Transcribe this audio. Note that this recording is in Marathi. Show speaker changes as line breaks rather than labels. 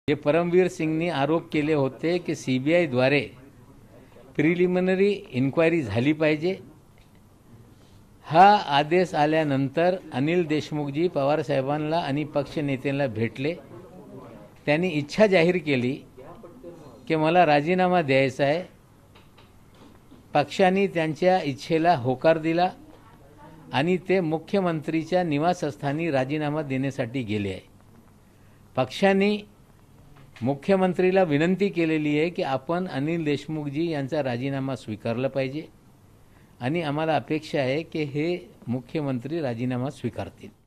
जे परमवीर सिंगनी आरोप केले होते की सीबीआय द्वारे प्रिलिमिनरी इन्क्वायरी झाली पाहिजे। हा आदेश आल्यानंतर अनिल देशमुखजी पवार साहेबांना आणि पक्ष नेत्यांना भेटले। त्यांनी इच्छा जाहीर केली की मला राजीनामा द्यायचा आहे। पक्षाने त्यांच्या इच्छेला होकार दिला आणि ते मुख्यमंत्रीच्या निवासस्थानी राजीनामा देण्यासाठी गेले आहे। पक्षाने मुख्यमंत्रीला विनंती केलेली आहे की आपण अनिल देशमुखजी यांचा राजीनामा स्वीकारला पाहिजे आणि आम्हाला अपेक्षा आहे की हे मुख्यमंत्री राजीनामा स्वीकारतील।